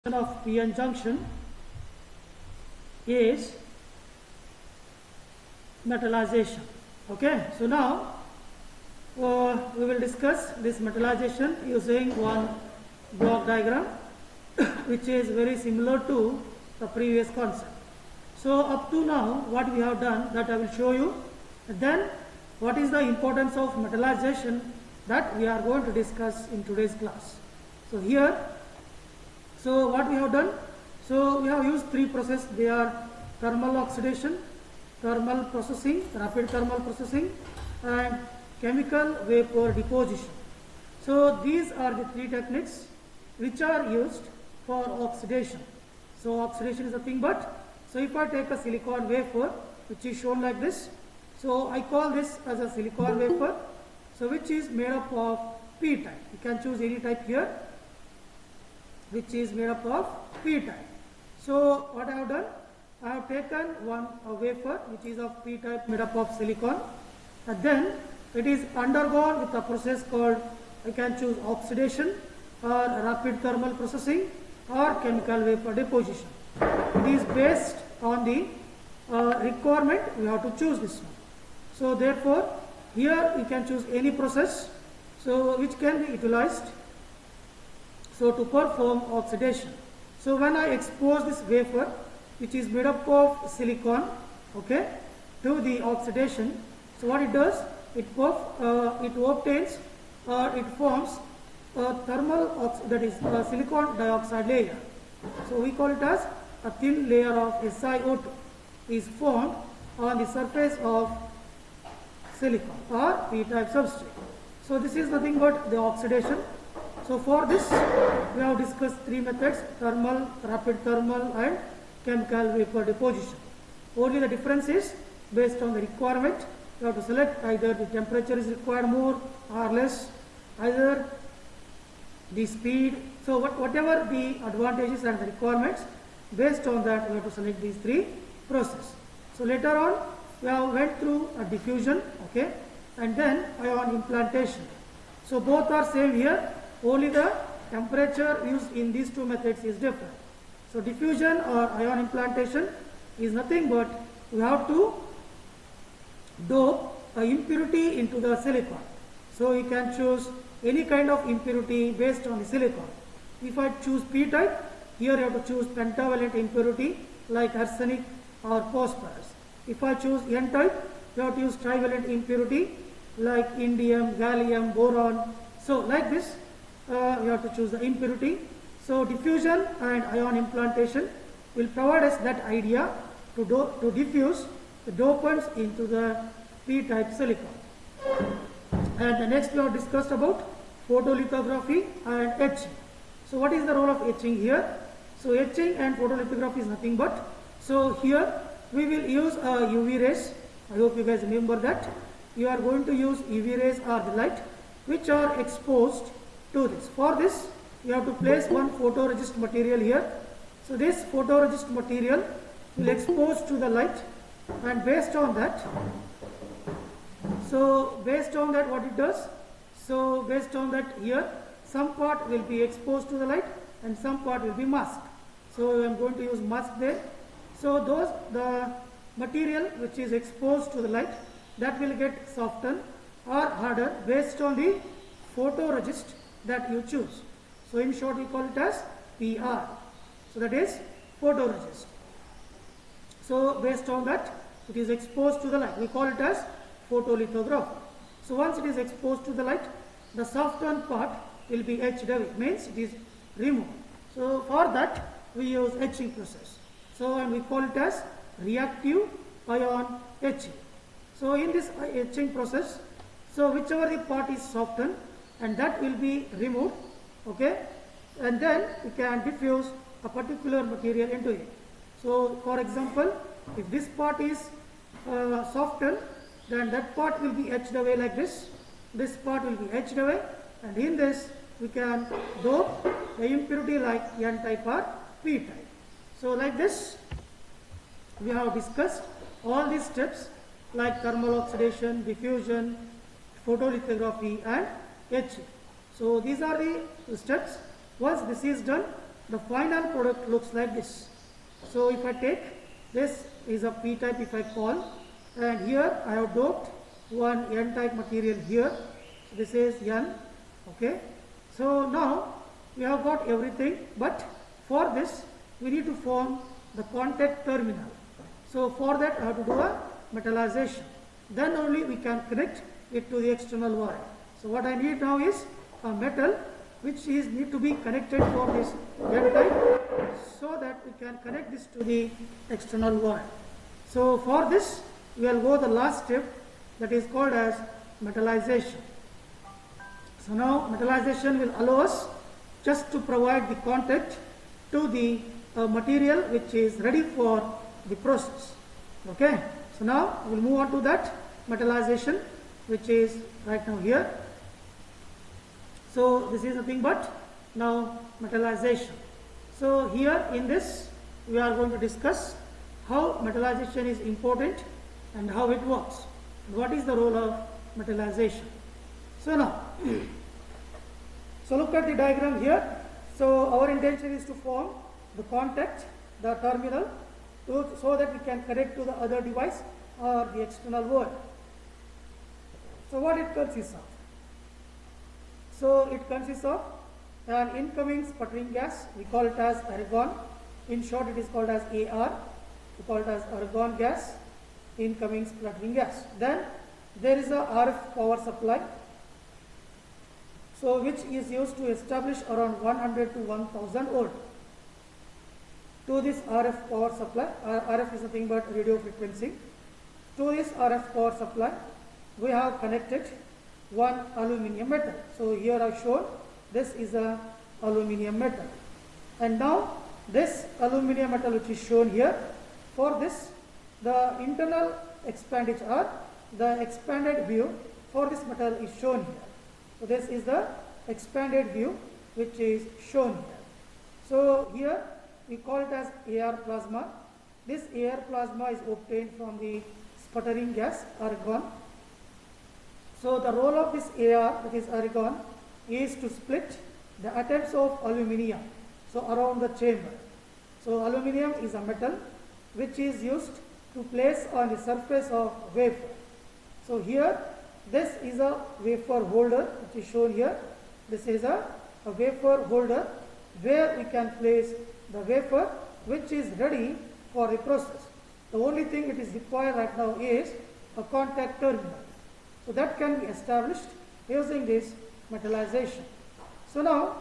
Of p-n junction is metallization. Okay, so now we will discuss this metallization using one block diagram which is very similar to the previous concept. So up to now what we have done, that I will show you, and then what is the importance of metallization, that we are going to discuss in today's class. So what we have done, so we have used three processes. They are thermal oxidation, thermal processing, rapid thermal processing, and chemical vapor deposition. So these are the three techniques which are used for oxidation. So oxidation is nothing but, so if I take a silicon wafer which is shown like this, so I call this as a silicon wafer, so which is made up of p-type. You can choose any type here, which is made up of p-type. So what I have done, I have taken one wafer which is of p-type made up of silicon, and then it is undergone with a process called, I can choose oxidation or rapid thermal processing or chemical vapor deposition. It is based on the requirement, we have to choose this one. So therefore here you can choose any process, so which can be utilized so to perform oxidation. So when I expose this wafer which is made up of silicon, okay, to the oxidation, so what it does, it obtains or it forms a thermal that is a silicon dioxide layer. So we call it as a thin layer of SiO2 is formed on the surface of silicon or p-type substrate. So this is nothing but the oxidation. So for this we have discussed three methods: thermal, rapid thermal, and chemical vapor deposition. Only the difference is based on the requirement. You have to select either the temperature is required more or less, either the speed. So whatever the advantages and the requirements, based on that we have to select these three processes. So later on we have went through a diffusion, okay, and then ion implantation. So both are same here. Only the temperature used in these two methods is different. So diffusion or ion implantation is nothing but we have to dope a impurity into the silicon. So you can choose any kind of impurity based on the silicon. If I choose p-type, here you have to choose pentavalent impurity like arsenic or phosphorus. If I choose n-type, you have to use trivalent impurity like indium, gallium, boron. So like this, you have to choose the impurity. So diffusion and ion implantation will provide us that idea to diffuse the dopants into the p-type silicon. And the next we have discussed about photolithography and etching. So what is the role of etching here? So etching and photolithography is nothing but, so here we will use UV rays. I hope you guys remember that. You are going to use UV rays or the light which are exposed to this. For this you have to place one photoresist material here. So this photoresist material will expose to the light, and based on that, what it does, so based on that here some part will be exposed to the light and some part will be masked. So I am going to use mask there. So the material which is exposed to the light, that will get softened or harder based on the photoresist that you choose. So in short we call it as PR. So that is photoresist. So based on that it is exposed to the light, we call it as photolithography. So once it is exposed to the light, the softened part will be etched away, means it is removed. So for that we use etching process. So and we call it as reactive ion etching. So in this etching process, so whichever the part is softened, and that will be removed, okay, and then we can diffuse a particular material into it. So for example, if this part is softened, then that part will be etched away like this. This part will be etched away, and in this we can dope the impurity like n-type or p-type. So like this we have discussed all these steps like thermal oxidation, diffusion, photolithography and etching. So these are the steps. Once this is done, the final product looks like this. So if I take this is a p-type if I call, and here I have doped one n-type material here. So this is n. Okay. So now we have got everything, but for this we need to form the contact terminal. So for that I have to do a metallization. Then only we can connect it to the external wire. So what I need now is a metal which is need to be connected for this n-type, so that we can connect this to the external wire. So for this we will go the last step, that is called as metallization. So now metallization will allow us just to provide the contact to the material which is ready for the process. Okay. So now we will move on to that metallization, which is right now here. So this is nothing but now metallization. So here in this we are going to discuss how metallization is important and how it works. What is the role of metallization? So now, so look at the diagram here. So our intention is to form the contact, the terminal, so that we can connect to the other device or the external world. So what it consists of? So it consists of an incoming sputtering gas, we call it as argon. In short, it is called as AR. We call it as argon gas, incoming sputtering gas. Then there is a RF power supply, so which is used to establish around 100 to 1000 volt. To this RF power supply, RF is nothing but radio frequency. To this RF power supply, we have connected one aluminium metal. So here I have shown this is a aluminium metal, and now this aluminium metal which is shown here, for this the internal expenditure, the expanded view for this metal is shown here. So this is the expanded view which is shown here. So here we call it as AR plasma. This AR plasma is obtained from the sputtering gas argon. So the role of this AR, that is argon, is to split the atoms of aluminium, so around the chamber. So aluminium is a metal which is used to place on the surface of wafer. So here this is a wafer holder which is shown here. This is a wafer holder where we can place the wafer which is ready for the process. The only thing it is required right now is a contact terminal. So that can be established using this metallization. So now,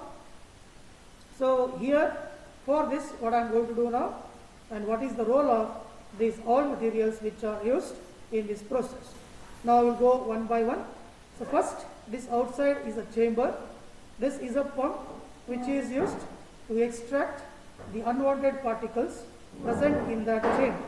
so here for this what I am going to do now, and what is the role of these all materials which are used in this process. Now we will go one by one. So first, this outside is a chamber. This is a pump which is used to extract the unwanted particles present in that chamber.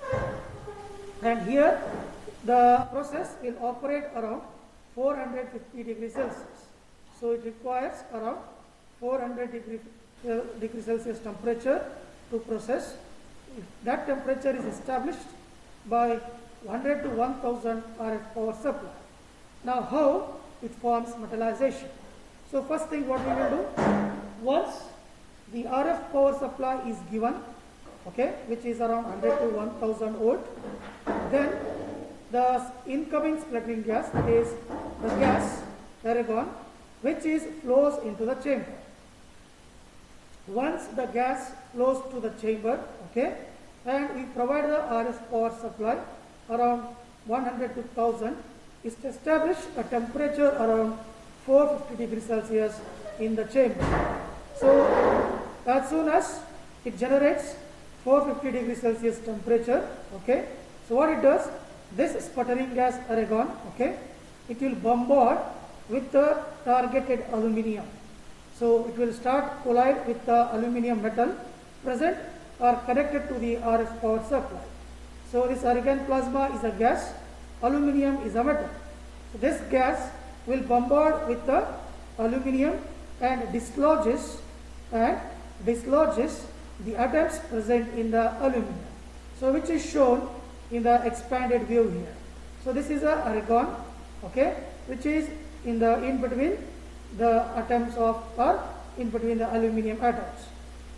And here the process will operate around 450 degrees Celsius. So it requires around 400 degree Celsius temperature to process. That temperature is established by 100 to 1000 RF power supply. Now how it forms metallization? So first thing what we will do, once the RF power supply is given, okay, which is around 100 to 1000 volt, then the incoming sputtering gas, that is the gas argon, which is flows into the chamber. Once the gas flows to the chamber, okay, and we provide the RF power supply around 100 to 1000, is to establish a temperature around 450 degrees Celsius in the chamber. So as soon as it generates 450 degrees Celsius temperature, okay, so what it does, this sputtering gas argon, okay, it will bombard with the targeted aluminium. So it will start collide with the aluminium metal present or connected to the RF power supply. So this argon plasma is a gas, aluminium is a metal. So this gas will bombard with the aluminium and dislodges the atoms present in the aluminium. So which is shown in the expanded view here. So this is a argon, okay, which is in between the atoms of, or in between the aluminium atoms.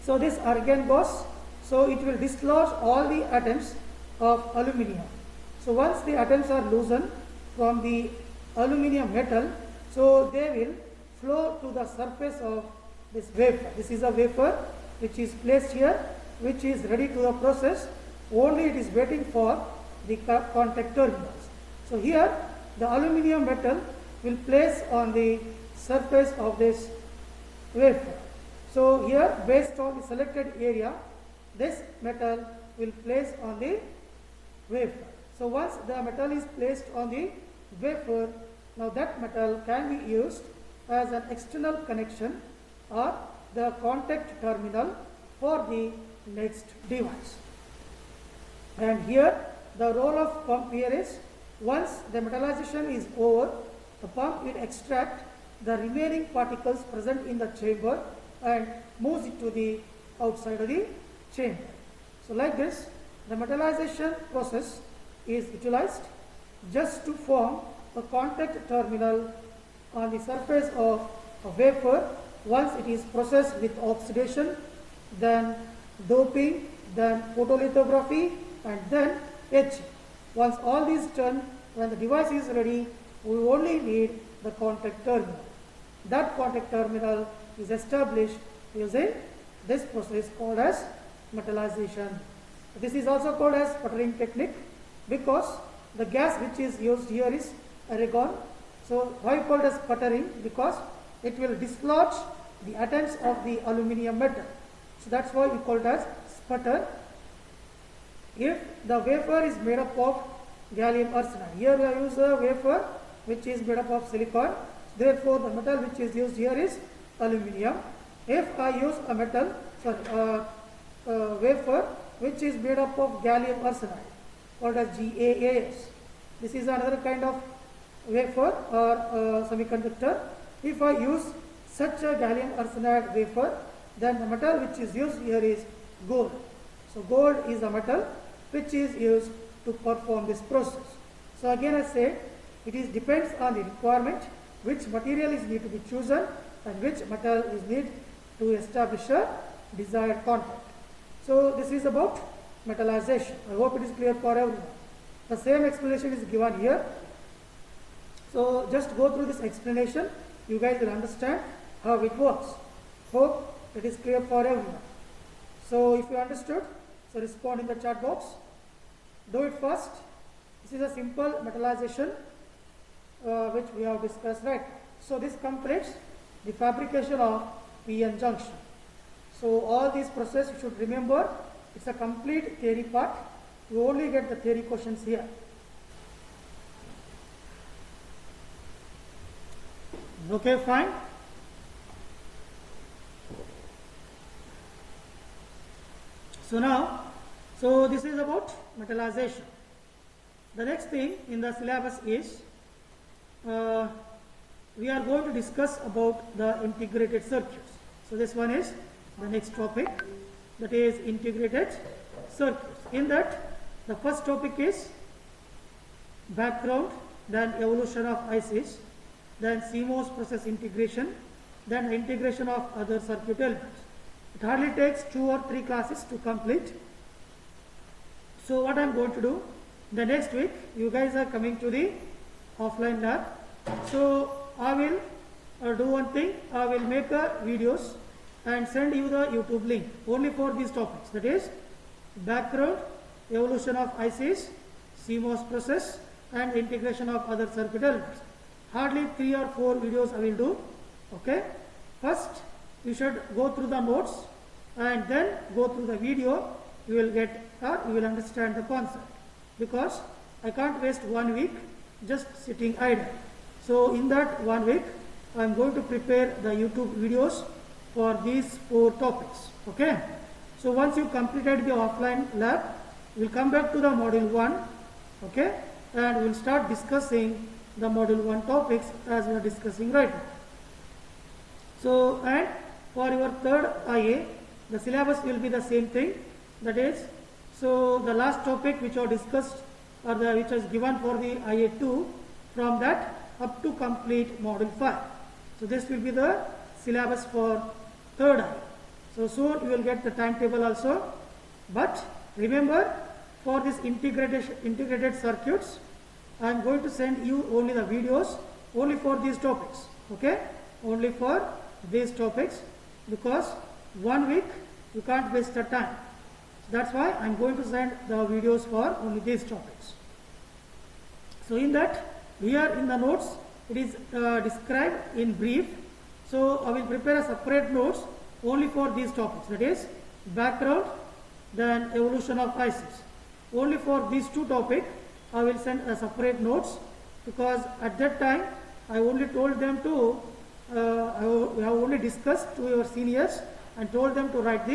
So this argon gas, so it will dislodge all the atoms of aluminium. So once the atoms are loosened from the aluminium metal, so they will flow to the surface of this wafer. This is a wafer which is placed here, which is ready to the process. Only it is waiting for the contact terminals. So here the aluminium metal will place on the surface of this wafer. So here, based on the selected area, this metal will place on the wafer. So once the metal is placed on the wafer, now that metal can be used as an external connection or the contact terminal for the next device. And here the role of pump here is, once the metallization is over, the pump will extract the remaining particles present in the chamber and moves it to the outside of the chamber. So like this, the metallization process is utilized just to form a contact terminal on the surface of a wafer once it is processed with oxidation, then doping, then photolithography, and then etching. Once all these done, when the device is ready, we only need the contact terminal. That contact terminal is established using this process called as metallization. This is also called as sputtering technique because the gas which is used here is argon. So why called as sputtering? Because it will dislodge the atoms of the aluminium metal. So that's why we call it as sputter. If the wafer is made up of gallium arsenide, here we have used a wafer which is made up of silicon. Therefore, the metal which is used here is aluminium. If I use a metal, wafer which is made up of gallium arsenide, called as GaAs. This is another kind of wafer or semiconductor. If I use such a gallium arsenide wafer, then the metal which is used here is gold. So gold is a metal which is used to perform this process. So again I say, it depends on the requirement, which material is need to be chosen and which metal is need to establish a desired contact. So this is about metallization. I hope it is clear for everyone. The same explanation is given here. So just go through this explanation. You guys will understand how it works. Hope it is clear for everyone. So if you understood, so respond in the chat box. Do it first. This is a simple metallization which we have discussed right now. So this completes the fabrication of PN junction. So all these process you should remember, it's a complete theory part. You only get the theory questions here. Okay, fine. So now, this is about metallization. The next thing in the syllabus is we are going to discuss about the integrated circuits. So this one is the next topic, that is integrated circuits. In that, the first topic is background, then evolution of ICs, then CMOS process integration, then integration of other circuit elements. It hardly takes 2 or 3 classes to complete. So what I am going to do, the next week you guys are coming to the offline lab. So I will do one thing, I will make videos and send you the YouTube link only for these topics, that is background, evolution of ICs, CMOS process, and integration of other circuit elements. Hardly 3 or 4 videos I will do. Okay, first you should go through the notes and then go through the video. You will get you will understand the concept, because I can't waste 1 week just sitting idle. So in that 1 week I am going to prepare the YouTube videos for these 4 topics. Okay, so once you completed the offline lab, we will come back to the module 1. Okay, and we will start discussing the module 1 topics as we are discussing right now. So, and for your third IA, the syllabus will be the same thing, that is, so the last topic which are discussed or which was given for the IA2, from that up to complete module 5. So this will be the syllabus for third IA. So soon you will get the timetable also. But remember, for this integrated circuits, I am going to send you only the videos only for these topics. Okay, only for these topics, because 1 week you can't waste the time. That's why I am going to send the videos for only these topics. So in that, here in the notes it is described in brief. So I will prepare a separate notes only for these topics, that is background, then evolution of ICs. Only for these two topics I will send a separate notes, because at that time I only told them to we have only discussed to your seniors and told them to write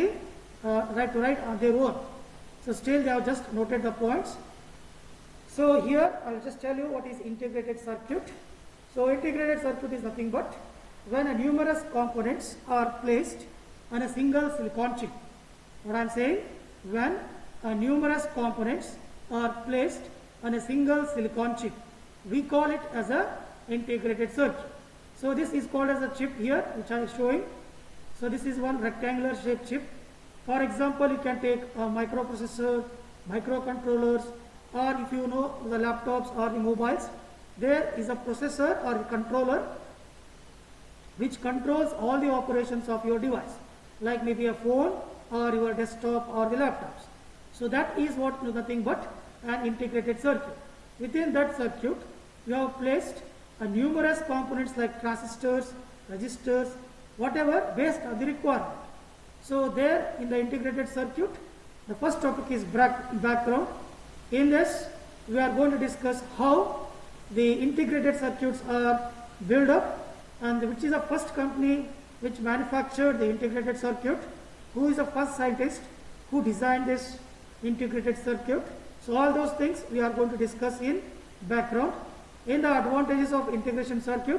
on their own. So still they have just noted the points. So here I will just tell you what is integrated circuit. So integrated circuit is nothing but when a numerous components are placed on a single silicon chip. What I am saying, when a numerous components are placed on a single silicon chip, we call it as a integrated circuit. So this is called as a chip here, which I am showing. So this is one rectangular shaped chip. For example, you can take a microprocessor, microcontrollers, or if you know the laptops or the mobiles, there is a processor or a controller which controls all the operations of your device, like maybe a phone or your desktop or the laptops. So that is what nothing but an integrated circuit. Within that circuit, you have placed a numerous components like transistors, resistors, whatever based on the requirement. So there in the integrated circuit, the first topic is background. In this, we are going to discuss how the integrated circuits are built up, and which is the first company which manufactured the integrated circuit, who is the first scientist who designed this integrated circuit. So all those things we are going to discuss in background. In the advantages of integration circuit,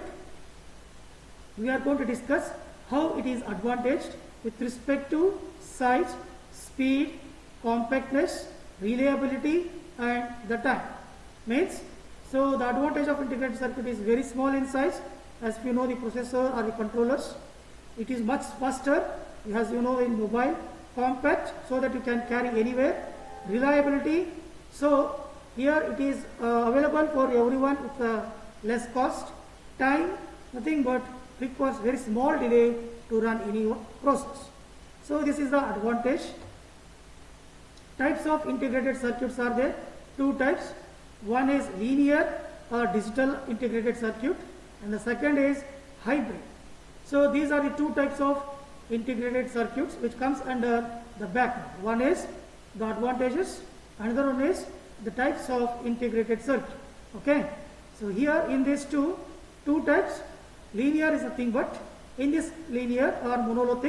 we are going to discuss how it is advantaged with respect to size, speed, compactness, reliability and the time. Means, so the advantage of integrated circuit is very small in size. As you know, the processor or the controllers, it is much faster, as you know in mobile. Compact, so that you can carry anywhere. Reliability, so here it is available for everyone with less cost. Time, nothing but requires very small delay to run any process. So this is the advantage. Types of integrated circuits are there. Two types. One is linear or digital integrated circuit, and the second is hybrid. So these are the two types of integrated circuits which comes under the background. One is the advantages, another one is the types of integrated circuit. Okay. So here in these two types, linear is nothing but in this linear or monolithic,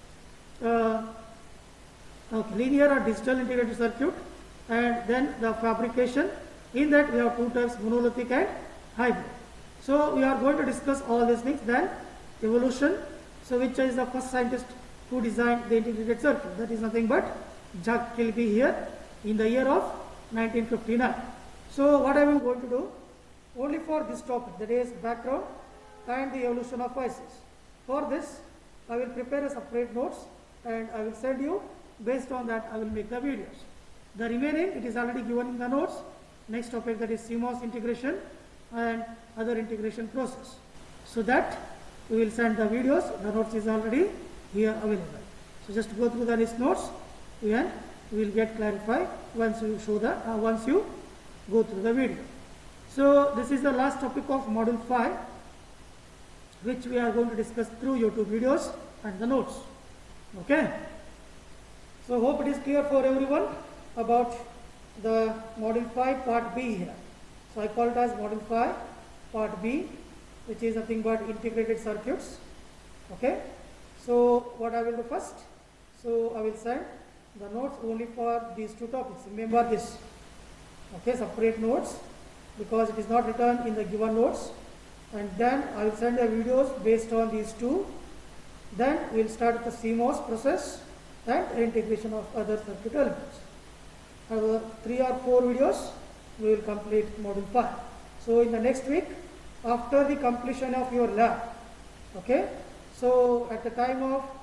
linear or digital integrated circuit, and then the fabrication. In that we have two types, monolithic and hybrid. So we are going to discuss all these things. Then evolution. So which is the first scientist who designed the integrated circuit? That is nothing but Jack Kilby here in the year of 1959. So what I am going to do? Only for this topic, that is background and the evolution of ICs. For this, I will prepare a separate notes and I will send you. Based on that, I will make the videos. The remaining, it is already given in the notes. Next topic, that is CMOS integration and other integration process. So that we will send the videos. The notes is already here available. So just go through the list notes and we will get clarified once you show the once you go through the video. So this is the last topic of module 5, which we are going to discuss through YouTube videos and the notes. Okay. So hope it is clear for everyone about the module 5 part B here. So I call it as module 5 part B, which is nothing but integrated circuits. Okay. So what I will do first, so I will send the notes only for these two topics. Remember this. Okay, separate notes, because it is not written in the given notes, and then I will send the videos based on these two. Then we will start the CMOS process and integration of other circuit elements. 3 or 4 videos we will complete module 5. So in the next week, after the completion of your lab, okay, so at the time of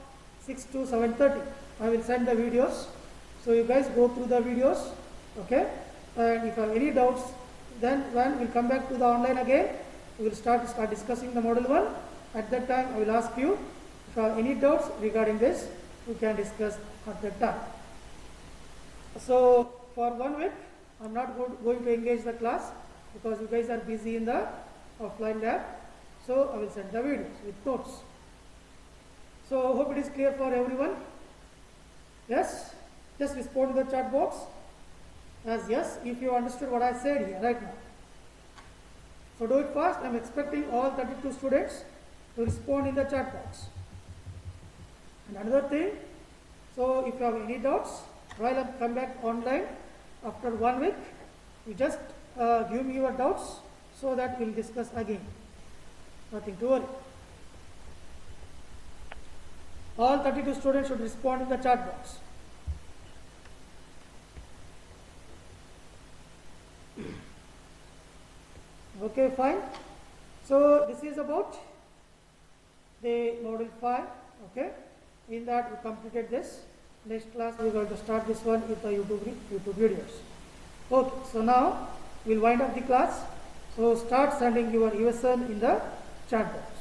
6 to 7:30. I will send the videos. So you guys go through the videos, okay? And if you have any doubts, then when we'll come back to the online again, we will start discussing the model 1. At that time, I will ask you if you have any doubts regarding this, we can discuss at that time. So for 1 week, I'm not going to engage the class because you guys are busy in the offline lab. So I will send the videos with notes. So hope it is clear for everyone. Yes? Just respond to the chat box as yes if you understood what I said here right now. So do it fast. I'm expecting all 32 students to respond in the chat box. And another thing, so if you have any doubts, while I come back online after 1 week, you just give me your doubts so that we'll discuss again. Nothing to worry. All 32 students should respond in the chat box. Okay, fine. So this is about the module 5. Okay, in that we completed this. Next class we are going to start this one with the YouTube videos. Okay, so now we'll wind up the class. So start sending your USN in the chat box.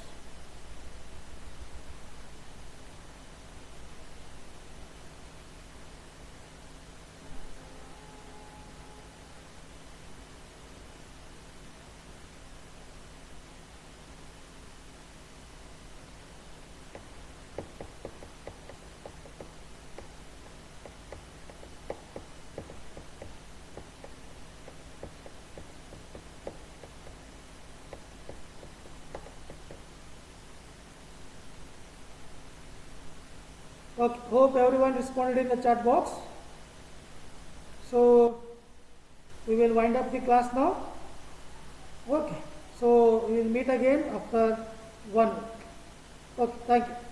Okay, hope everyone responded in the chat box. So we will wind up the class now. Okay, so we will meet again after 1 week. Okay, thank you.